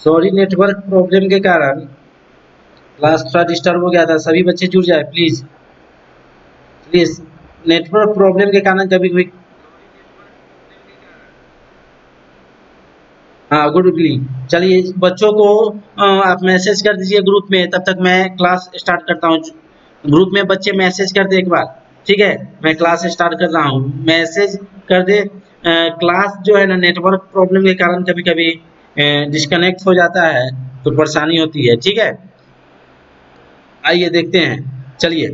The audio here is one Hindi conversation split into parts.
सॉरी, नेटवर्क प्रॉब्लम के कारण क्लास थोड़ा डिस्टर्ब हो गया था। सभी बच्चे जुड़ जाए प्लीज प्लीज। नेटवर्क प्रॉब्लम के कारण कभी कभी। हाँ, गुड इवनिंग। चलिए बच्चों को आप मैसेज कर दीजिए ग्रुप में, तब तक मैं क्लास स्टार्ट करता हूँ। ग्रुप में बच्चे मैसेज कर दे एक बार, ठीक है? मैं क्लास स्टार्ट कर रहा हूँ, मैसेज कर दे। क्लास जो है ना, नेटवर्क प्रॉब्लम के कारण कभी कभी डिस्कनेक्ट हो जाता है, तो परेशानी होती है, ठीक है? आइए देखते हैं। चलिए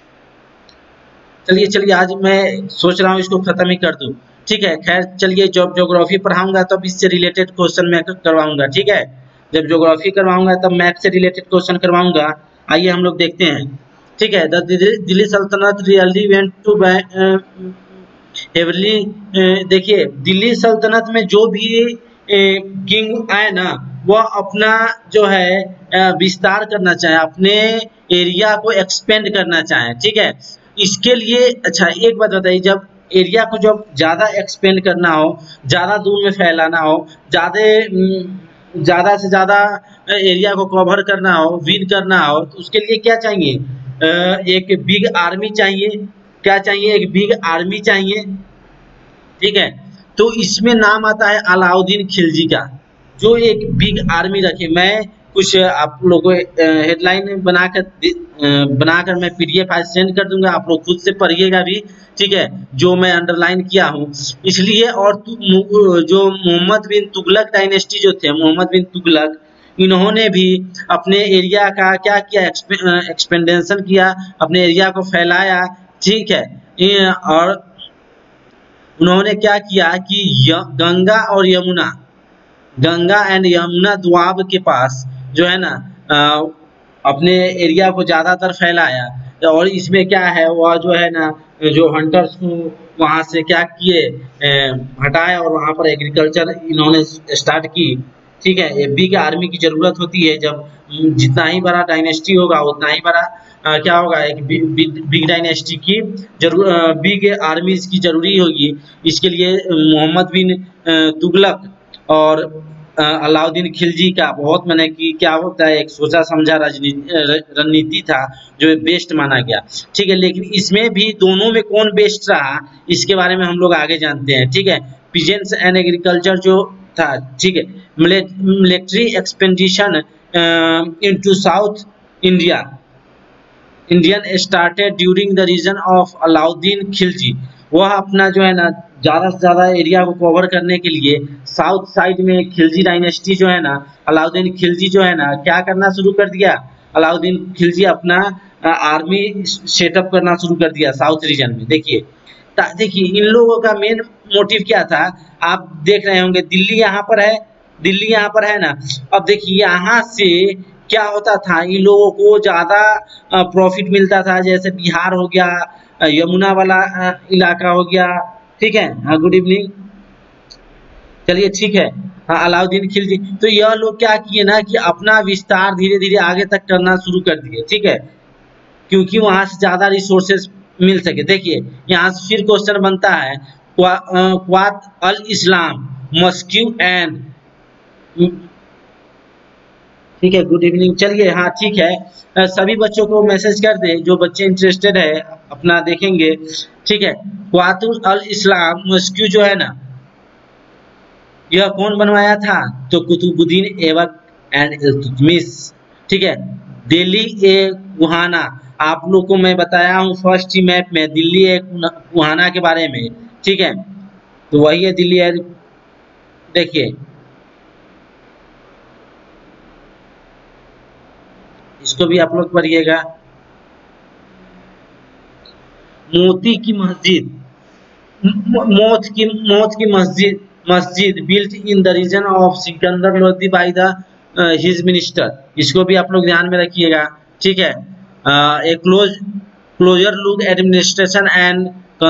चलिए चलिए, आज मैं सोच रहा हूँ इसको खत्म ही कर दूँ, ठीक है? खैर चलिए, जब ज्योग्राफी पढ़ाऊंगा तब इससे रिलेटेड क्वेश्चन मैं करवाऊंगा, ठीक है? जब ज्योग्राफी करवाऊंगा तब मैथ से रिलेटेड क्वेश्चन करवाऊंगा। आइए हम लोग देखते हैं, ठीक है? द दिल्ली सल्तनत रियली वेंट टू हेवली। देखिए, दिल्ली सल्तनत में जो भी किंग आए ना, वह अपना जो है विस्तार करना चाहे, अपने एरिया को एक्सपेंड करना चाहे, ठीक है? इसके लिए अच्छा एक बात बताइए, जब एरिया को जब ज़्यादा एक्सपेंड करना हो, ज़्यादा दूर में फैलाना हो, ज़्यादा से ज़्यादा एरिया को कवर करना हो, विन करना हो, तो उसके लिए क्या चाहिए? एक बिग आर्मी चाहिए। क्या चाहिए? एक बिग आर्मी चाहिए, ठीक है? तो इसमें नाम आता है अलाउद्दीन खिलजी का, जो एक बिग आर्मी रखे। मैं कुछ आप लोगों को हेडलाइन बनाकर मैं पीडीएफ आज सेंड कर दूंगा, आप लोग खुद से पढ़िएगा भी, ठीक है? जो मैं अंडरलाइन किया हूँ इसलिए। और जो मोहम्मद बिन तुगलक डायनेस्टी जो थे, मोहम्मद बिन तुगलक, इन्होंने भी अपने एरिया का क्या किया? एक्सपेंडेंशन किया, अपने एरिया को फैलाया, ठीक है? और उन्होंने क्या किया कि गंगा और यमुना, गंगा एंड यमुना द्वाब के पास जो है ना, अपने एरिया को ज़्यादातर फैलाया। और इसमें क्या है, वह जो है ना, जो हंटर्स को वहाँ से क्या किए, हटाए, और वहाँ पर एग्रीकल्चर इन्होंने स्टार्ट की, ठीक है? ये बिग आर्मी की ज़रूरत होती है। जब जितना ही बड़ा डायनेस्टी होगा उतना ही बड़ा क्या होगा, एक बिग डायनेस्टी की बिग आर्मीज की जरूरी होगी। इसके लिए मोहम्मद बिन तुगलक और अलाउद्दीन खिलजी का बहुत, मैंने कि क्या होता है, एक सोचा समझा रणनीति था जो बेस्ट माना गया, ठीक है? लेकिन इसमें भी दोनों में कौन बेस्ट रहा, इसके बारे में हम लोग आगे जानते हैं, ठीक है? पीजेंट्स एंड एग्रीकल्चर जो था, ठीक है? Military expedition into South India Indian started during the reign of Alauddin Khilji. वह अपना जो है ना, ज़्यादा से ज़्यादा एरिया को कवर करने के लिए साउथ साइड में खिलजी डायनेस्टी जो है ना, अलाउद्दीन खिलजी जो है ना, क्या करना शुरू कर दिया? अलाउद्दीन खिलजी अपना आर्मी सेटअप करना शुरू कर दिया साउथ रीजन में। देखिए इन लोगों का मेन मोटिव क्या था, आप देख रहे होंगे। दिल्ली यहाँ पर है, दिल्ली यहाँ पर है ना। अब देखिए यहाँ से क्या होता था, इन लोगों को ज़्यादा प्रॉफिट मिलता था, जैसे बिहार हो गया, यमुना वाला इलाका हो गया, ठीक है? हाँ, गुड इवनिंग। चलिए ठीक है। हाँ, अलाउद्दीन खिलजी, तो यह लोग क्या किए ना कि अपना विस्तार धीरे धीरे आगे तक करना शुरू कर दिए, ठीक है? क्योंकि वहां से ज्यादा रिसोर्सेज मिल सके। देखिए यहाँ से फिर क्वेश्चन बनता है, क्वात अल इस्लाम मस्क्यू एंड, ठीक है? Good evening. चलिए हाँ ठीक है, सभी बच्चों को मैसेज कर दे, जो बच्चे इंटरेस्टेड है अपना देखेंगे, ठीक है? क्वातुल अल इस्लाम मस्क्यू जो है ना, यह कौन बनवाया था? तो कुतुबुद्दीन ऐबक एंड इल्तुतमिश, ठीक है? दिल्ली ए कुहाना, आप लोग को मैं बताया हूँ फर्स्ट ही मैप में दिल्ली ए कुहाना के बारे में, ठीक है? तो वही है दिल्ली है। देखिए इसको भी आप लोग पढ़िएगा। मोती की मस्जिद, मौत की मस्जिद built in the reign of Sikandar Lodi by the his minister, इसको भी आप लोग ध्यान में रखिएगा, ठीक है? A closer look administration and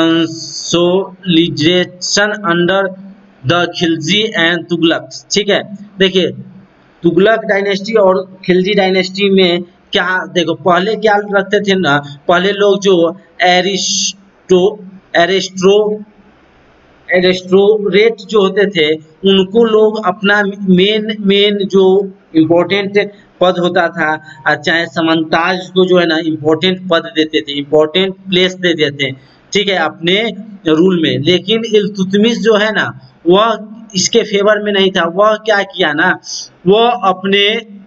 consolidation under the Khilji and Tughlaq, ठीक है? देखिए तुगलक डायनेस्टी और खिलजी डायनेस्टी में क्या, देखो पहले क्या रखते थे ना, पहले लोग जो एरिस्टो एरिस्टोक्रेट जो होते थे उनको लोग अपना मेन जो इम्पोर्टेंट पद होता था, चाहे समन्ताज को जो है ना इम्पोर्टेंट पद देते थे, इम्पोर्टेंट प्लेस दे देते, ठीक है, अपने रूल में। लेकिन इल्तुतमिश जो है ना वह इसके फेवर में नहीं था। वह क्या किया ना, वह अपने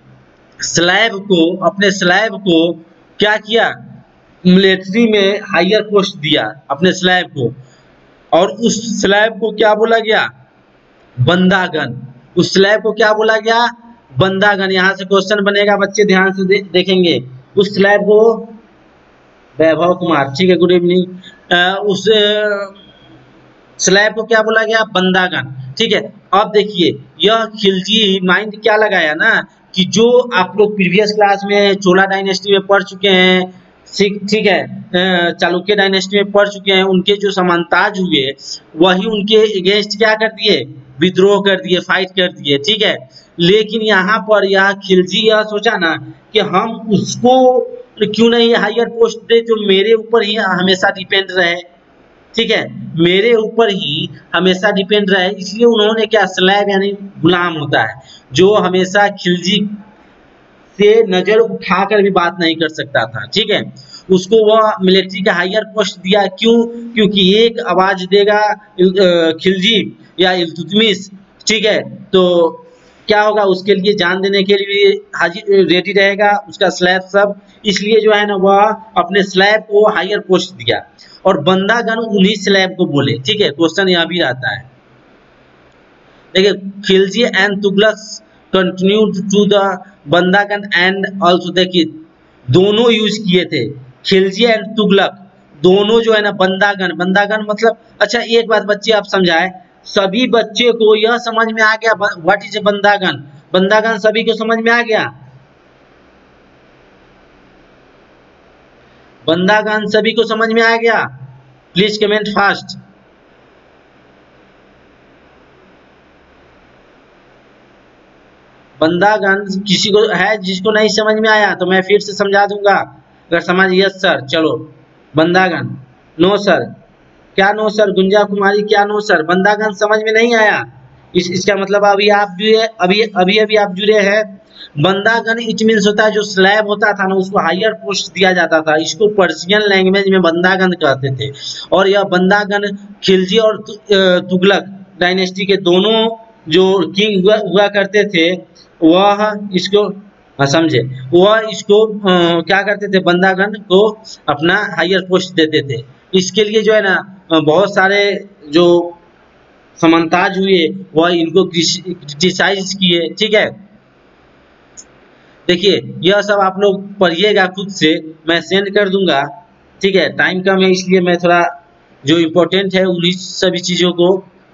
स्लैब को क्या किया, मिलिट्री में हायर पोस्ट दिया अपने स्लैब को, और उस स्लैब को क्या बोला गया, बंदागन। उस स्लैब को क्या बोला गया, बंदागन। यहाँ से क्वेश्चन बनेगा, बच्चे ध्यान से देखेंगे। उस स्लैब को, वैभव कुमार, ठीक है, गुड इवनिंग। उस स्लैब को क्या बोला गया, बंदागन, ठीक है। अब देखिए यह खिलजी माइंड क्या लगाया ना कि जो आप लोग प्रीवियस क्लास में चोला डायनेस्टी में पढ़ चुके हैं, ठीक है, चालुक्य डायनेस्टी में पढ़ चुके हैं, उनके जो सामंताज हुए वही उनके अगेंस्ट क्या कर दिए, विद्रोह कर दिए, फाइट कर दिए, ठीक है। लेकिन यहाँ पर यह खिलजी यह सोचा ना कि हम उसको क्यों नहीं हायर पोस्ट दे जो मेरे ऊपर ही हमेशा डिपेंड रहे, ठीक है, मेरे ऊपर ही हमेशा डिपेंड रहे। इसलिए उन्होंने क्या, स्लैब यानी गुलाम होता है जो हमेशा खिलजी से नजर उठाकर भी बात नहीं कर सकता था, ठीक है, उसको वह मिलिट्री का हायर पोस्ट दिया। क्यों, क्योंकि एक आवाज देगा खिलजी या इल्तुतमिश, ठीक है, तो क्या होगा, उसके लिए जान देने के लिए हाजिर रेडी रहेगा उसका स्लैब सब। इसलिए जो है ना वह अपने स्लैब को हायर पोस्ट दिया, और बंदागन उन्हीं स्लैब को बोले, ठीक है। क्वेश्चन यहाँ भी आता है, देखिए, Khilji and Tughlaq continued to the बंदागन एंड आल्सो, देखिए दोनों यूज किए थे, खिलजी एंड तुगलक दोनों जो है ना, बंदागन मतलब, अच्छा एक बात बच्चे आप समझाए, सभी बच्चे को यह समझ में आ गया व्हाट इज ए बंदागन, बंदागन सभी को समझ में आ गया, बंदागन सभी को समझ में आ गया, प्लीज कमेंट फास्ट। बंदागन किसी को है जिसको नहीं समझ में आया तो मैं फिर से समझा दूंगा, अगर समझ, यस सर, चलो बंदागन, नो सर, क्या नो सर, गुंजा कुमारी क्या नो सर, बंदागन समझ में नहीं आया। इसका मतलब अभी आप जुड़े, अभी आप जुड़े हैं। बंदागन इट मीन्स होता है जो स्लैब होता था ना उसको हायर पोस्ट दिया जाता था, इसको पर्शियन लैंग्वेज में बंदागन कहते थे। और यह बंदागन खिलजी और तुगलक डायनेस्टी के दोनों जो किंग हुआ करते थे वह इसको समझे, वह इसको क्या करते थे, बंदागन को अपना हायर पोस्ट देते थे। इसके लिए जो है ना बहुत सारे जो समन्ताज हुए वह इनको क्रिटिसाइज किए, ठीक है। देखिए यह सब आप लोग पढ़िएगा खुद से, मैं सेंड कर दूंगा, ठीक है, टाइम कम है इसलिए मैं थोड़ा जो इम्पोर्टेंट है उन्हीं सभी चीजों को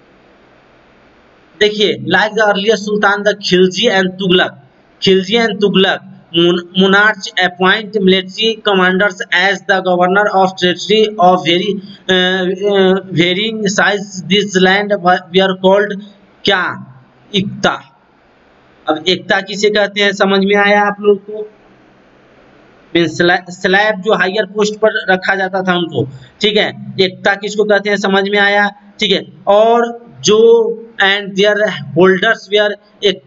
देखिए। Like the earlier sultan the Khilji and Tughlaq monarchs appoint military commanders as the governor of territory of varying size. This land were called क्या, इक्ता। अब एकता किसे कहते हैं समझ में आया आप लोग को, स्लैब जो हायर पोस्ट पर रखा जाता था उनको, ठीक है, एकता किसको कहते हैं समझ में आया, ठीक है। और जो एंड देयर होल्डर्स वेयर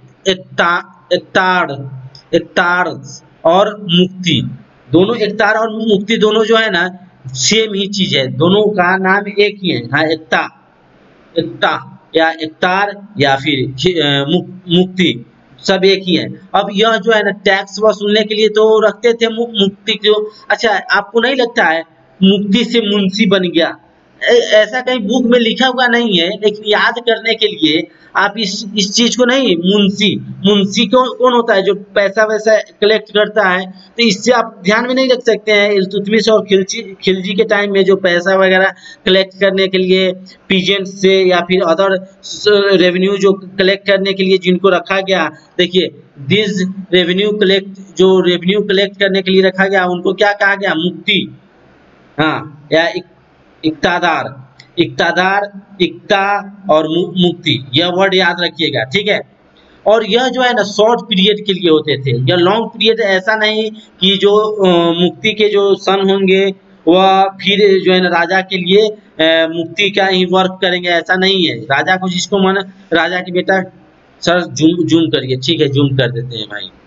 एकतार और मुक्ति, दोनों एकतार और मुक्ति दोनों जो है ना सेम ही चीज है, दोनों का नाम एक ही है, हाँ, एकता या एकतार या फिर मुक्ति सब एक ही है। अब यह जो है ना टैक्स वसूलने के लिए तो रखते थे मुक्ति को। अच्छा आपको नहीं लगता है मुक्ति से मुंशी बन गया, ऐसा कहीं बुक में लिखा हुआ नहीं है, लेकिन याद करने के लिए आप इस चीज को नहीं, मुंशी कौन होता है जो पैसा वैसा कलेक्ट करता है, तो इससे आप ध्यान में नहीं रख सकते हैं। इल्तुतमिश और खिलजी के टाइम में जो पैसा वगैरह कलेक्ट करने के लिए पीजेंट से या फिर अदर रेवेन्यू जो कलेक्ट करने के लिए जिनको रखा गया, देखिए दिस जो रेवेन्यू कलेक्ट करने के लिए रखा गया उनको क्या कहा गया, मुक्ति, हाँ, या इक्तादार, इक्ता और मुक्ति, यह वर्ड याद रखिएगा, ठीक है। और यह जो है ना शॉर्ट पीरियड के लिए होते थे, यह लॉन्ग पीरियड ऐसा नहीं कि जो मुक्ति के जो सन होंगे वह फिर जो है ना राजा के लिए मुक्ति का ही वर्क करेंगे, ऐसा नहीं है। राजा को जिसको मन, राजा की बेटा सर जूम करिए, ठीक है जूम कर देते हैं भाई।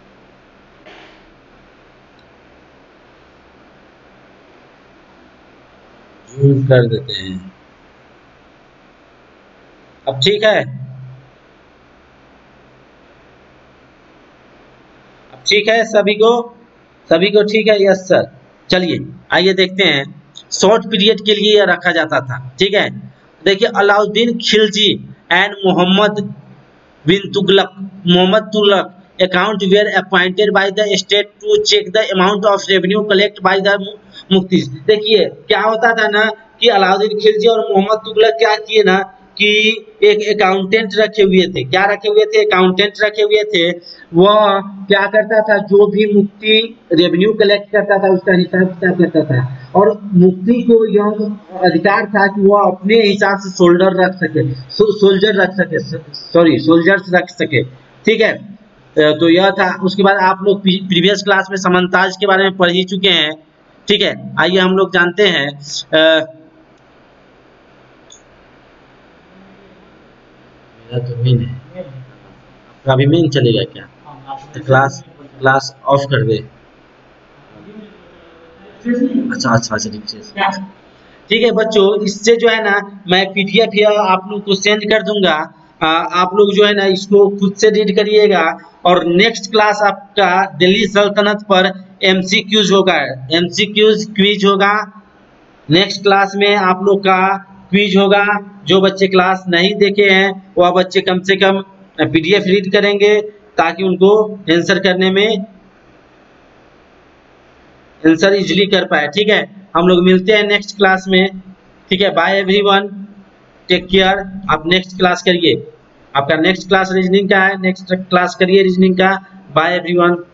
जूम कर देते हैं, अब ठीक है, अब ठीक है सभी को ठीक है, यस सर। चलिए आइए देखते हैं, शॉर्ट पीरियड के लिए यह रखा जाता था, ठीक है। देखिए Alauddin Khilji and Mohammad Tughlaq account were appointed by the state to check the amount of revenue collected by the मुफ्तीज। देखिए क्या होता था ना कि अलाउद्दीन खिलजी और मोहम्मद तुगलक क्या किए ना कि एक अकाउंटेंट रखे हुए थे। क्या रखे हुए थे? अकाउंटेंट रखे हुए थे। वह क्या करता था, जो भी मुफ्ती रेवेन्यू कलेक्ट करता था उसका हिसाब किताब करता था, और मुफ्ती को यह अधिकार था कि वह अपने हिसाब से सोल्जर्स रख सके, ठीक है। तो यह था। उसके बाद आप लोग प्रीवियस क्लास में समन्ताज के बारे में पढ़ ही चुके हैं, ठीक है। आइए हम लोग जानते हैं तो मेन है, अभी मेन चलेगा क्या? तो क्लास ऑफ कर दे। अच्छा ठीक है बच्चों, इससे जो है ना मैं पीडीएफ या आप लोग को सेंड कर दूंगा। आप लोग जो है ना इसको खुद से रीड करिएगा, और नेक्स्ट क्लास आपका दिल्ली सल्तनत पर एमसीक्यूज होगा, क्विज होगा। नेक्स्ट क्लास में आप लोग का क्विज होगा। जो बच्चे क्लास नहीं देखे हैं वह बच्चे कम से कम पीडीएफ रीड करेंगे, ताकि उनको आंसर करने में आंसर इजीली कर पाए, ठीक है। हम लोग मिलते हैं नेक्स्ट क्लास में, ठीक है। Bye everyone, take care. आप नेक्स्ट क्लास करिए, आपका नेक्स्ट क्लास रीजनिंग का है, नेक्स्ट क्लास करिए रीजनिंग का। Bye everyone.